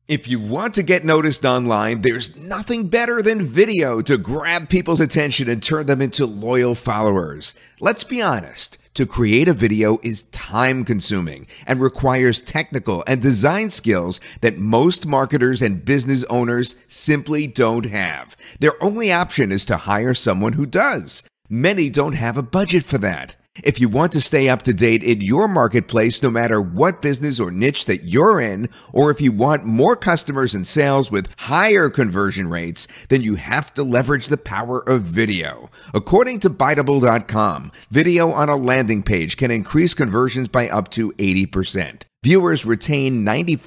If you want to get noticed online, there's nothing better than video to grab people's attention and turn them into loyal followers. Let's be honest, to create a video is time-consuming and requires technical and design skills that most marketers and business owners simply don't have. Their only option is to hire someone who does. Many don't have a budget for that. If you want to stay up to date in your marketplace, no matter what business or niche that you're in, or if you want more customers and sales with higher conversion rates, then you have to leverage the power of video. According to Biteable.com, video on a landing page can increase conversions by up to 80%. Viewers retain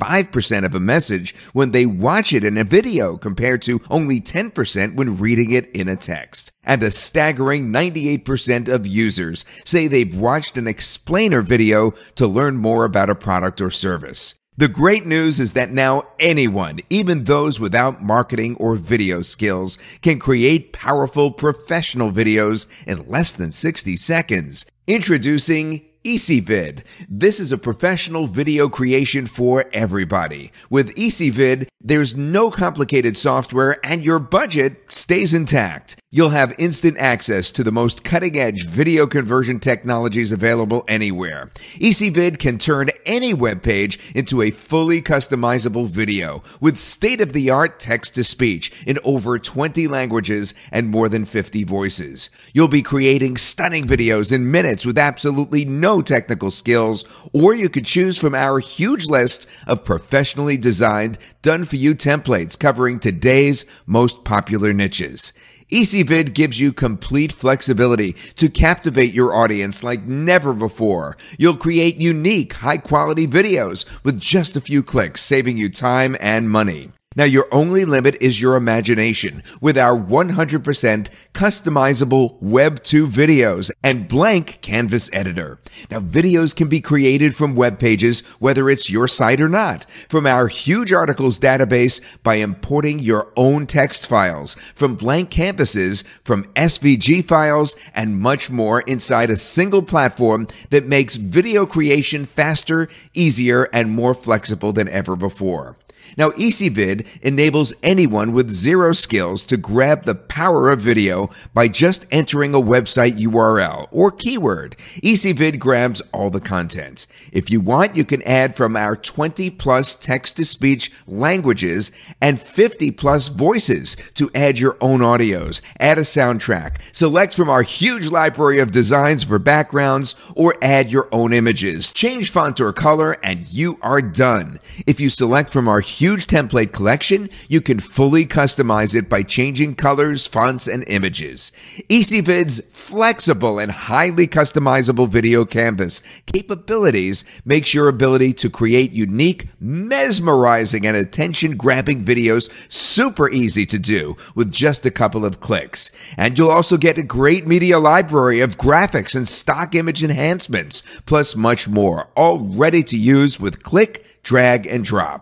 95% of a message when they watch it in a video compared to only 10% when reading it in a text. And a staggering 98% of users say they've watched an explainer video to learn more about a product or service. The great news is that now anyone, even those without marketing or video skills, can create powerful professional videos in less than 60 seconds. Introducing EsyVid. This is a professional video creation for everybody. With EsyVid, there's no complicated software and your budget stays intact. You'll have instant access to the most cutting-edge video conversion technologies available anywhere. EsyVid can turn any web page into a fully customizable video with state-of-the-art text-to-speech in over 20 languages and more than 50 voices. You'll be creating stunning videos in minutes with absolutely no technical skills, or you could choose from our huge list of professionally designed, done-for-you templates covering today's most popular niches. EsyVid gives you complete flexibility to captivate your audience like never before. You'll create unique, high-quality videos with just a few clicks, saving you time and money. Now, your only limit is your imagination with our 100% customizable Web 2 videos and blank canvas editor. Now, videos can be created from web pages, whether it's your site or not, from our huge articles database by importing your own text files, from blank canvases, from SVG files, and much more inside a single platform that makes video creation faster, easier, and more flexible than ever before. Now, EsyVid enables anyone with zero skills to grab the power of video by just entering a website URL or keyword. EsyVid grabs all the content. If you want, you can add from our 20-plus text-to-speech languages and 50-plus voices to add your own audios, add a soundtrack, select from our huge library of designs for backgrounds, or add your own images. Change font or color, and you are done. If you select from our huge template collection, you can fully customize it by changing colors, fonts, and images. EsyVid's flexible and highly customizable video canvas capabilities makes your ability to create unique, mesmerizing, and attention-grabbing videos super easy to do with just a couple of clicks. And you'll also get a great media library of graphics and stock image enhancements, plus much more, all ready to use with click, drag, and drop.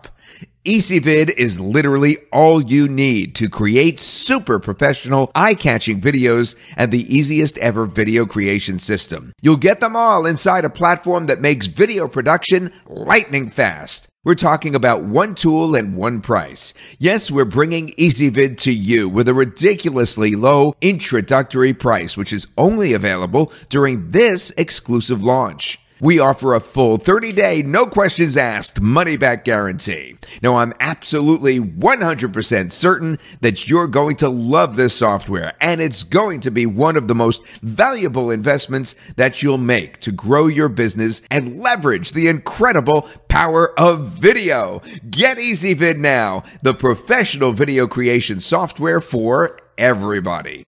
EsyVid is literally all you need to create super professional, eye-catching videos and the easiest ever video creation system. You'll get them all inside a platform that makes video production lightning fast. We're talking about one tool and one price. Yes, we're bringing EsyVid to you with a ridiculously low introductory price, which is only available during this exclusive launch. We offer a full 30-day, no questions asked, money-back guarantee. Now, I'm absolutely 100% certain that you're going to love this software, and it's going to be one of the most valuable investments that you'll make to grow your business and leverage the incredible power of video. Get EsyVid now, the professional video creation software for everybody.